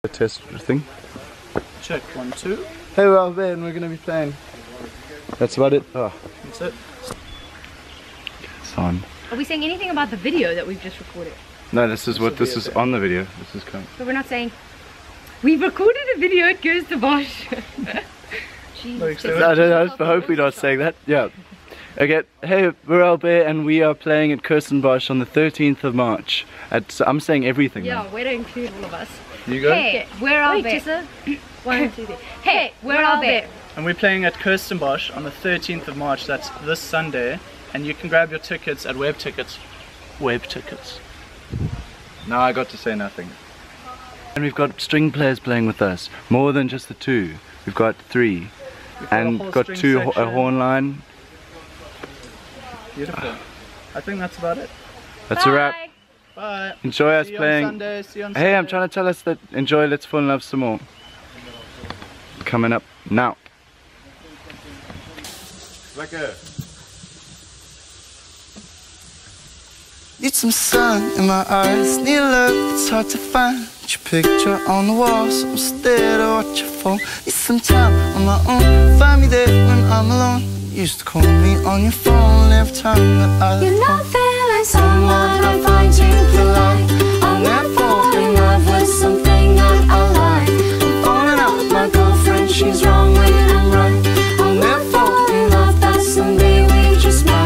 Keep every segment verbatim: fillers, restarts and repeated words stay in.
A test thing. Check, one, two. Hey, we're out there and we're going to be playing. That's about it. Oh. That's it. It's on. Are we saying anything about the video that we've just recorded? No, this is what this is on the video. This is coming. But we're not saying we've recorded a video at Kirstenbosch. Jeez. I don't know, hope we're not saying that. Yeah. Okay, hey, we're out there and we are playing at Kirstenbosch on the thirteenth of March. At, I'm saying everything. Yeah, now. way to include all of us. You go? Hey, we're out there. One, two, three. Hey, we're out there. And we're playing at Kirstenbosch on the thirteenth of March, that's this Sunday. And you can grab your tickets at Web Tickets. Web Tickets. Now I got to say nothing. And we've got string players playing with us. More than just the two. We've got three. We've got and a got two, ho a horn line. Beautiful. I think that's about it. That's Bye. a wrap. Bye. Enjoy us See you playing. On Sunday. See you on Hey, Sunday. I'm trying to tell us that enjoy Let's Fall in Love some more. Coming up now. Lekker. Need some sun in my eyes, need love, it's hard to find. Your picture on the wall, so instead I watch your phone. Need some time on my own, find me there when I'm alone. You used to call me on your phone every time that I You're left home. nothing like someone I find you polite. I'll never fall in love with something that I like. I'm falling out with my girlfriend, she's wrong when I'm right. I'll never fall in love, that someday we just might.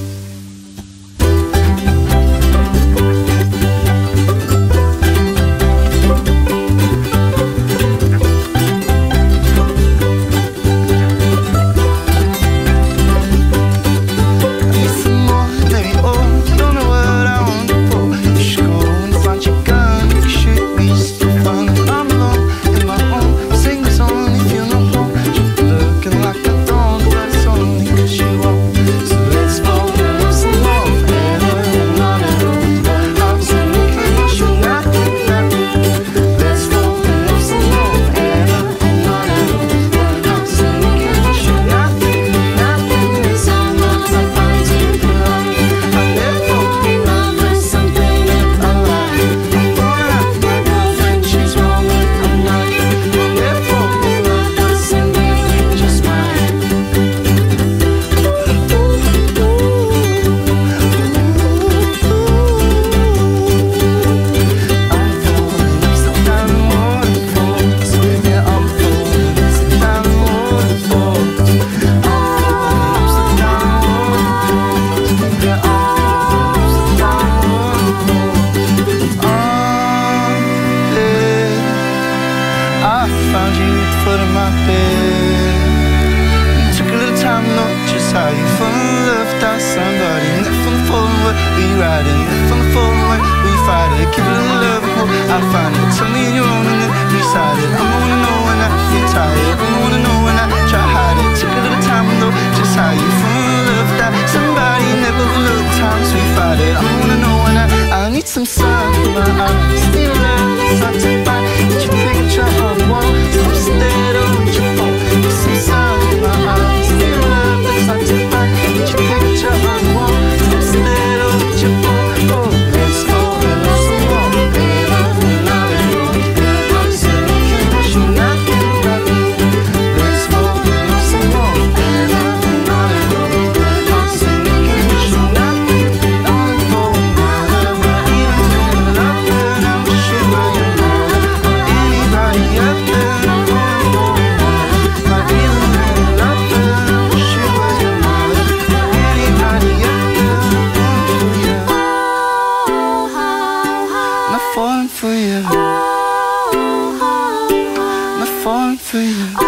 Some sun in my eyes, still love, it's hard to find. Get your picture on the wall, so instead of with your phone. Get some sun in my eyes, still love, it's hard to find. Get your picture on the wall, so instead of with your phone. Oh, let's fall in love some more, baby, love it more. I'm saying you can wish you nothing, nothing. Let's fall in love some more, baby, love it more. I'm saying you can wish you nothing, nothing more. Falling for you.